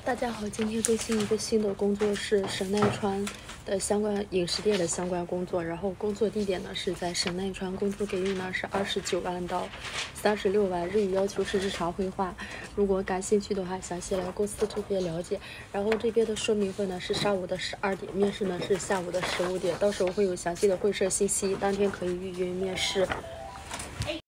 大家好，今天更新一个新的工作是神奈川的相关饮食店的相关工作，然后工作地点呢是在神奈川，工资给予呢是29万到36万，日语要求是日常绘画。如果感兴趣的话，详细来公司这边了解。然后这边的说明会呢是上午的12点，面试呢是下午的15点，到时候会有详细的会社信息，当天可以预约面试。